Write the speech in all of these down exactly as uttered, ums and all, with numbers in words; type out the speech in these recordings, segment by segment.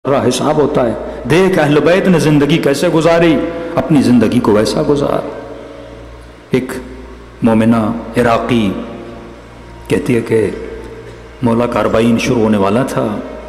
حساب ہوتا ہے. دیکھ اہل بیت نے زندگی کیسے گزاری، اپنی زندگی کو ویسا گزار. ایک مومنہ عراقی کہتی ہے کہ مولا کا اربعین شروع ہونے والا تھا،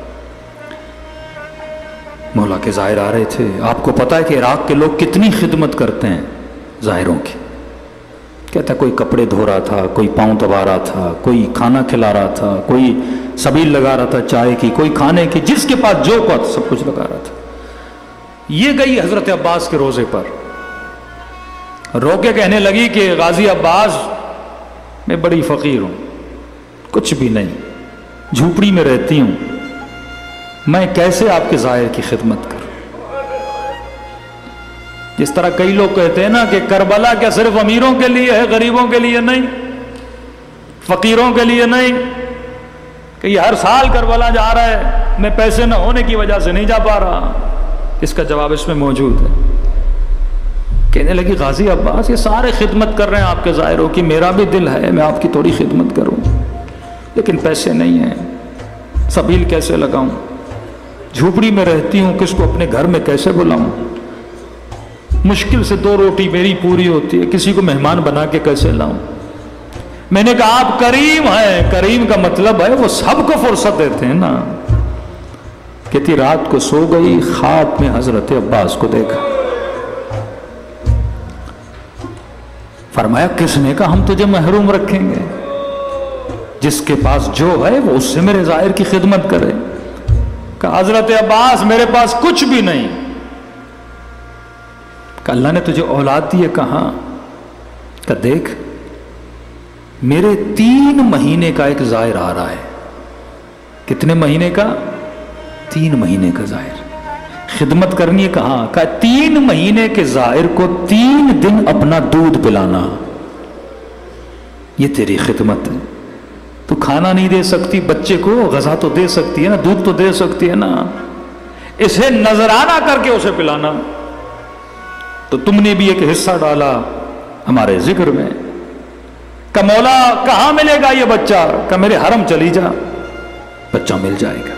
مولا کے ظاہر آ رہے تھے. آپ کو پتہ ہے کہ عراق کے لوگ کتنی خدمت کرتے ہیں ظاہروں کی. کہتا ہے کوئی کپڑے دھو رہا تھا، کوئی پاؤں دبا رہا تھا، کوئی کھانا کھلا رہا تھا، کوئی سبیل لگا رہا تھا چائے کی، کوئی کھانے کی، جس کے پاس جو کچھ سب کچھ لگا رہا تھا. یہ گئی حضرت عباس کے روزے پر، رو کے کہنے لگی کہ غازی عباس میں بڑی فقیر ہوں، کچھ بھی نہیں، جھوپڑی میں رہتی ہوں، میں کیسے آپ کے ظاہر کی خدمت کروں. جس طرح کئی لوگ کہتے ہیں نا کہ کربلا کیا صرف امیروں کے لیے ہے، غریبوں کے لیے نہیں، فقیروں کے لیے نہیں، کہ یہ ہر سال کربلا جا رہا ہے، میں پیسے نہ ہونے کی وجہ سے نہیں جا پا رہا. اس کا جواب اس میں موجود ہے. کہنے لگی غازی عباس یہ سارے خدمت کر رہے ہیں آپ کے ظاہروں کی، میرا بھی دل ہے میں آپ کی تھوڑی خدمت کروں، لیکن پیسے نہیں ہیں، سبیل کیسے لگاؤں، جھوپڑی میں رہتی ہوں، کس کو اپنے گھر میں کیسے بلاؤں، مشکل سے دو روٹی میری پوری ہوتی ہے، کسی کو مہمان بنا کے کیسے لاؤں. میں نے کہا آپ کریم ہیں، کریم کا مطلب ہے وہ سب کو فرصت دیتے ہیں نا. کہتی رات کو سو گئی، خواب میں حضرت عباس کو دیکھا. فرمایا کس نے کہا ہم تجھے محروم رکھیں گے، جس کے پاس جو ہے وہ اس سے میرے ظاہر کی خدمت کرے. کہا حضرت عباس میرے پاس کچھ بھی نہیں. کہ اللہ نے تجھے اولاد دی ہے. کہاں؟ کہ دیکھ میرے تین مہینے کا ایک ظاہر آ رہا ہے. کتنے مہینے کا؟ تین مہینے کا ظاہر. خدمت کرنی ہے. کہاں؟ کہ تین مہینے کے ظاہر کو تین دن اپنا دودھ پلانا، یہ تیری خدمت ہے. تو کھانا نہیں دے سکتی بچے کو، غذا تو دے سکتی ہے نا، دودھ تو دے سکتی ہے نا، اسے نذرانہ کر کے اسے پلانا. تو تم نے بھی ایک حصہ ڈالا ہمارے ذکر میں. کہ مولا کہاں ملے گا یہ بچہ؟ کہ میرے حرم چلی جا، بچہ مل جائے گا.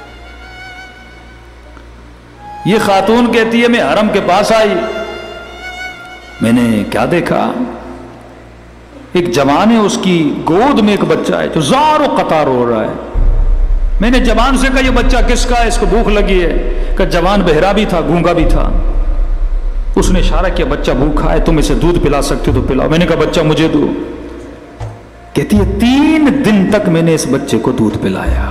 یہ خاتون کہتی ہے میں حرم کے پاس آئی، میں نے کیا دیکھا، ایک جوان ہے، اس کی گود میں ایک بچہ ہے جو زار و قطار ہو رہا ہے. میں نے جوان سے کہا یہ بچہ کس کا ہے، اس کو بھوک لگی ہے. کہ جوان بہرا بھی تھا، گونگا بھی تھا. اس نے اشارہ کیا بچہ بھوکا ہے، تم اسے دودھ پلا سکتے ہو تو پلاؤ. میں نے کہا بچہ مجھے دو. کہتی ہے تین دن تک میں نے اس بچے کو دودھ پلایا.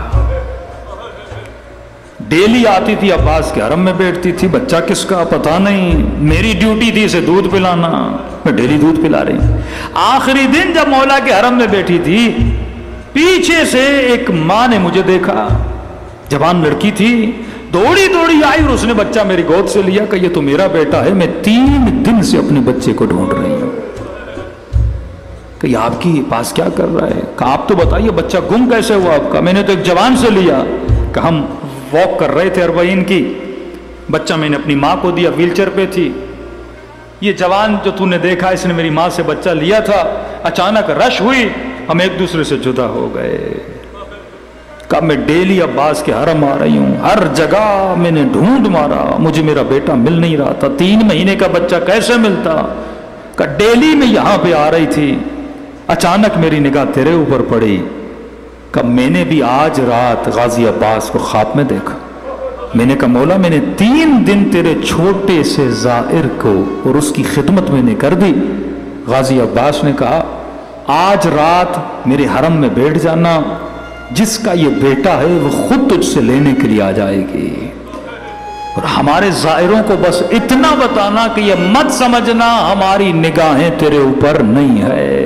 ڈیلی آتی تھی عباس کے حرم میں بیٹھتی تھی، بچہ کس کا پتہ نہیں، میری ڈیوٹی تھی اسے دودھ پلانا، میں ڈیلی دودھ پلا رہی ہوں. آخری دن جب مولا کے حرم میں بیٹھی تھی، پیچھے سے ایک ماں نے مجھے دیکھا، جوان لڑکی تھی، دوڑی دوڑی آئی اور اس نے بچہ میری گود سے لیا. کہ یہ تو میرا بیٹا ہے، میں تین دن سے اپنے بچے کو ڈھونڈ رہی ہوں. کہ یہ آپ کی پاس کیا کر رہا ہے؟ کہ آپ تو بتائیے بچہ گم کیسے ہوا آپ کا؟ میں نے تو ایک جوان سے لیا. کہ ہم واک کر رہے تھے اربعین کی، بچہ میں نے اپنی ماں کو دیا، ویل چیئر پہ تھی. یہ جوان جو تو نے دیکھا اس نے میری ماں سے بچہ لیا تھا، اچانک رش ہوئی، ہم ایک دوسرے سے جدا ہو گئے. کہ میں ڈیلی عباس کے حرم آ رہی ہوں، ہر جگہ میں نے ڈھونڈ مارا، مجھے میرا بیٹا مل نہیں رہا تھا. تین مہینے کا بچہ کیسے ملتا؟ کہ ڈیلی میں یہاں پہ آ رہی تھی، اچانک میری نگاہ تیرے اوپر پڑی. کہ میں نے بھی آج رات غازی عباس کو خواب میں دیکھا. میں نے کہا مولا میں نے تین دن تیرے چھوٹے سے زائر کو اور اس کی خدمت میں نے کر دی. غازی عباس نے کہا آج رات میرے حرم میں بیٹھ جانا، جس کا یہ بیٹا ہے وہ خود تجھ سے لینے کے لیے آ جائے گی. اور ہمارے زائروں کو بس اتنا بتانا کہ یہ مت سمجھنا ہماری نگاہیں تیرے اوپر نہیں ہے،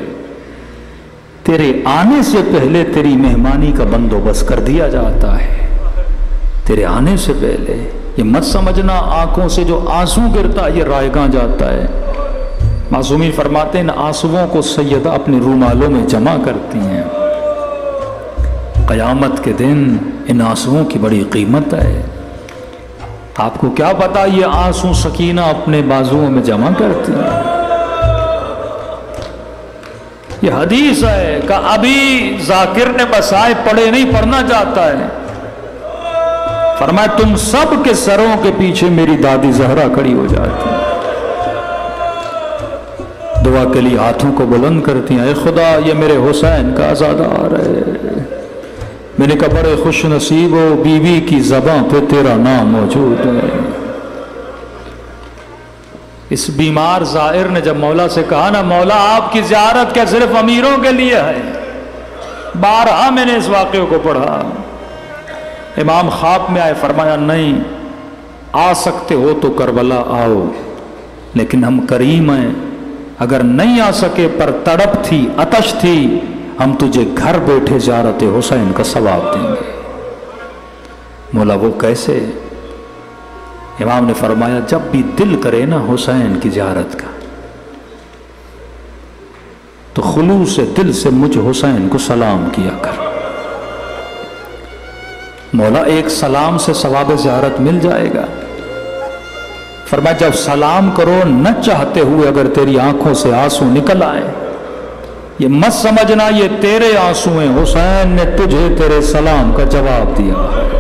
تیرے آنے سے پہلے تیری مہمانی کا بندوبست کر دیا جاتا ہے. تیرے آنے سے پہلے یہ مت سمجھنا آنکھوں سے جو آنسو گرتا یہ رائگاں جاتا ہے. معصومین فرماتے ہیں ان آنسوؤں کو سیدہ اپنے رومالوں میں جمع کرتی ہیں. قیامت کے دن ان آنسوؤں کی بڑی قیمت ہے. آپ کو کیا پتا یہ آنسو سکینہ اپنے بازوؤں میں جمع کرتی ہیں. یہ حدیث ہے کہ ابھی ذاکر نے بسائے پڑھے نہیں، پڑھنا چاہتا ہے. فرمایا تم سب کے سروں کے پیچھے میری دادی زہرا کھڑی ہو جاتی، دعا کے لیے ہاتھوں کو بلند کرتی ہیں، اے خدا یہ میرے حسین کا عزادار ہے۔ میں نے کہا بڑے خوش نصیب ہو، بیوی کی زبان پہ تیرا نام موجود ہے۔ اس بیمار زائر نے جب مولا سے کہا نا مولا آپ کی زیارت کیا صرف امیروں کے لیے ہے، بارہا میں نے اس واقعے کو پڑھا، امام خواب میں آئے، فرمایا نہیں آ سکتے ہو تو کربلا آؤ، لیکن ہم کریم ہیں، اگر نہیں آ سکے پر تڑپ تھی آتش تھی، ہم تجھے گھر بیٹھے زیارت حسین کا ثواب دیں گے۔ مولا وہ کیسے؟ امام نے فرمایا جب بھی دل کرے نا حسین کی زیارت کا تو خلوص دل سے مجھ حسین کو سلام کیا کر، مولا ایک سلام سے ثواب زیارت مل جائے گا۔ فرمایا جب سلام کرو نہ چاہتے ہوئے اگر تیری آنکھوں سے آنسو نکل آئے، یہ مت سمجھنا یہ تیرے آنسو ہیں، حسین نے تجھے تیرے سلام کا جواب دیا ہے۔